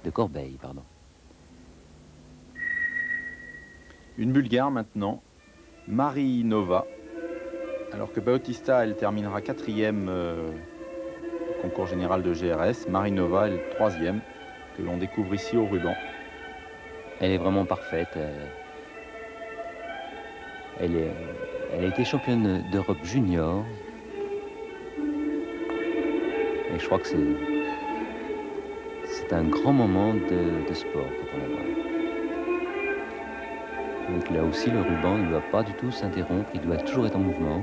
de Corbeil, pardon. Une Bulgare maintenant, Marinova. Alors que Bautista, elle terminera 4e au concours général de GRS. Marinova, elle est 3e, que l'on découvre ici au ruban. Elle est vraiment parfaite. Elle a été championne d'Europe junior. Et je crois que c'est un grand moment de sport quand on la voit. Donc là aussi, le ruban ne doit pas du tout s'interrompre, il doit toujours être en mouvement.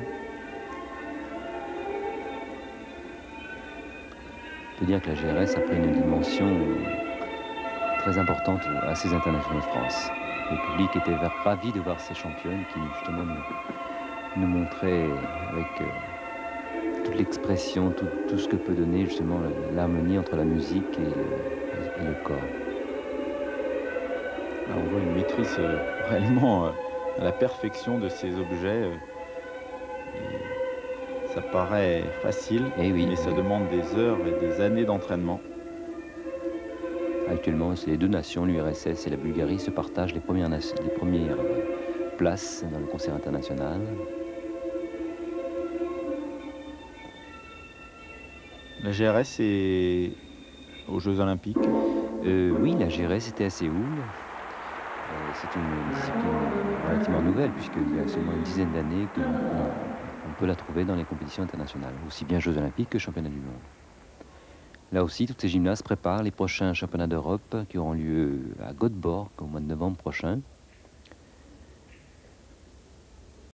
On peut dire que la GRS a pris une dimension très importante à ces internationaux de France. Le public était ravi de voir ces championnes qui justement nous montraient avec toute l'expression, tout ce que peut donner justement l'harmonie entre la musique et le corps. Là, on voit une maîtrise réellement à la perfection de ces objets. Ça paraît facile, oui, mais ça demande des heures et des années d'entraînement. Actuellement, les deux nations, l'URSS et la Bulgarie, se partagent les premières places dans le concert international. La GRS est aux Jeux Olympiques. Oui, la GRS était à Séoul. C'est une discipline relativement nouvelle, puisqu'il y a seulement une dizaine d'années qu'on peut la trouver dans les compétitions internationales, aussi bien Jeux Olympiques que Championnats du monde. Là aussi, toutes ces gymnastes préparent les prochains championnats d'Europe qui auront lieu à Göteborg au mois de novembre prochain.